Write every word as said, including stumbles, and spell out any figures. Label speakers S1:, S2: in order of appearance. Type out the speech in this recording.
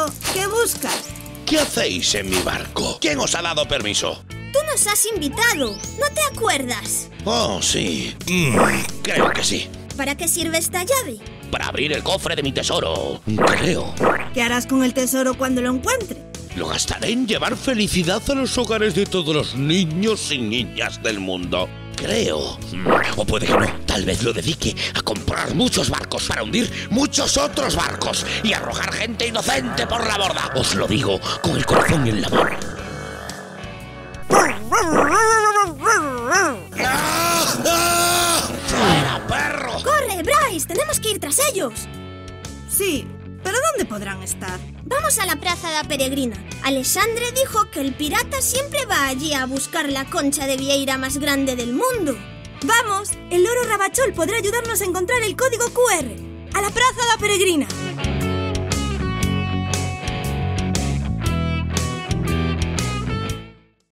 S1: preguntado ¿qué buscas?
S2: ¿Qué hacéis en mi barco? ¿Quién os ha dado permiso?
S3: Tú nos has invitado, ¿no te acuerdas?
S2: Oh, sí. Mm, creo que sí.
S3: ¿Para qué sirve esta llave?
S2: Para abrir el cofre de mi tesoro. Creo.
S1: ¿Qué harás con el tesoro cuando lo encuentre?
S2: Lo gastaré en llevar felicidad a los hogares de todos los niños y niñas del mundo. Creo. O puede que no. Tal vez lo dedique a comprar muchos barcos para hundir muchos otros barcos y arrojar gente inocente por la borda. Os lo digo con el corazón en la mano. ¡Fuera, perro!
S3: ¡Corre, Bryce! ¡Tenemos que ir tras ellos!
S1: Sí, pero ¿dónde podrán estar?
S3: Vamos a la Plaza da Peregrina. Alexandre dijo que el pirata siempre va allí a buscar la concha de vieira más grande del mundo.
S1: ¡Vamos! El loro Rabachol podrá ayudarnos a encontrar el código cu erre. ¡A la Plaza da Peregrina!